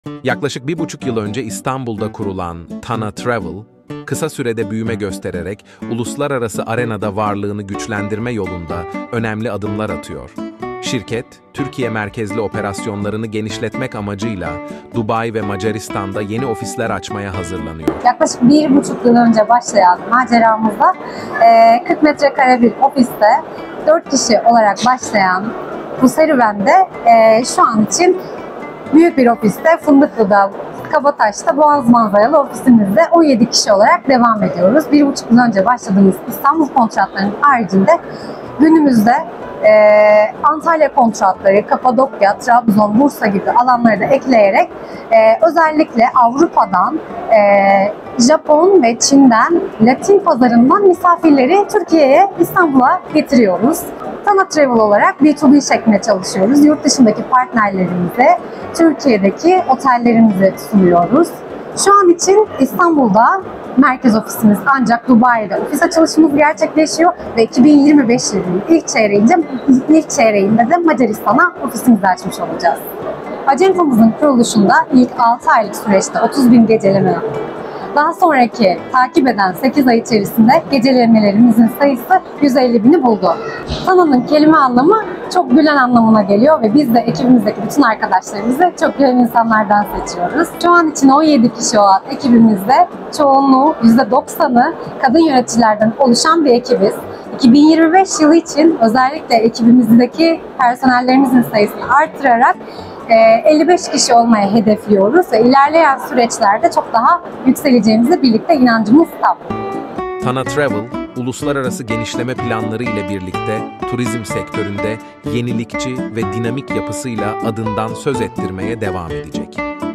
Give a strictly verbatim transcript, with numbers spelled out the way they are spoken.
Yaklaşık bir buçuk yıl önce İstanbul'da kurulan Tana Travel, kısa sürede büyüme göstererek uluslararası arenada varlığını güçlendirme yolunda önemli adımlar atıyor. Şirket, Türkiye merkezli operasyonlarını genişletmek amacıyla Dubai ve Macaristan'da yeni ofisler açmaya hazırlanıyor. Yaklaşık bir buçuk yıl önce başlayan maceramızda kırk metrekare bir ofiste dört kişi olarak başlayan bu serüvende şu an için büyük bir ofiste Fındıklı'da, Kabataş'ta Boğaz manzaralı ofisimizde on yedi kişi olarak devam ediyoruz. Bir buçuk yıl önce başladığımız İstanbul kontratlarının haricinde günümüzde e, Antalya kontratları, Kapadokya, Trabzon, Bursa gibi alanları da ekleyerek e, özellikle Avrupa'dan, e, Japon ve Çin'den, Latin pazarından misafirleri Türkiye'ye, İstanbul'a getiriyoruz. Tana Travel olarak B iki B şeklinde çalışıyoruz. Yurt dışındaki partnerlerimize Türkiye'deki otellerimizi sunuyoruz. Şu an için İstanbul'da merkez ofisimiz, ancak Dubai'de ofis açılışımız gerçekleşiyor ve iki bin yirmi beş yılının ilk çeyreğinde, ilk çeyreğinde de Macaristan'a ofisimizi açmış olacağız. Acentamızın kuruluşunda ilk altı aylık süreçte otuz bin geceleme yaptık. Daha sonraki takip eden sekiz ay içerisinde gecelemelerimizin sayısı yüz elli bini buldu. Tana'nın kelime anlamı çok gülen anlamına geliyor ve biz de ekibimizdeki bütün arkadaşlarımızı çok gülen insanlardan seçiyoruz. Şu an için on yedi kişi olan ekibimizde çoğunluğu yüzde doksanı kadın yöneticilerden oluşan bir ekibiz. iki bin yirmi beş yılı için özellikle ekibimizdeki personellerimizin sayısını artırarak elli beş kişi olmaya hedefliyoruz ve ilerleyen süreçlerde çok daha yükseleceğimize birlikte inancımız tam. Tana Travel, uluslararası genişleme planları ile birlikte turizm sektöründe yenilikçi ve dinamik yapısıyla adından söz ettirmeye devam edecek.